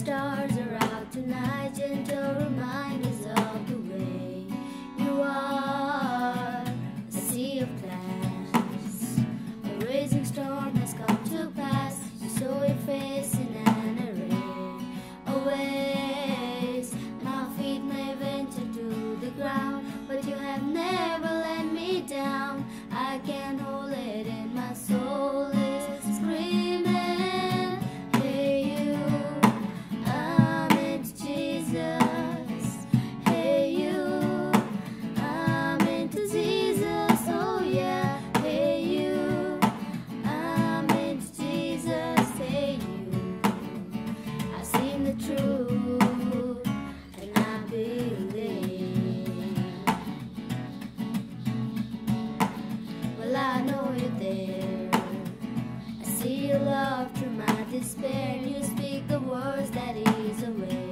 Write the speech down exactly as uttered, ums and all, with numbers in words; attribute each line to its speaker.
Speaker 1: stars are out tonight, gentle reminders of the way you are. A sea of glass, a raging storm has come to pass. You saw your face in an array of waves. My feet may venture to the ground, but you have never let me down. I can hold it in my soul is screaming. I know you're there. I see your love through my despair. You speak the words that ease away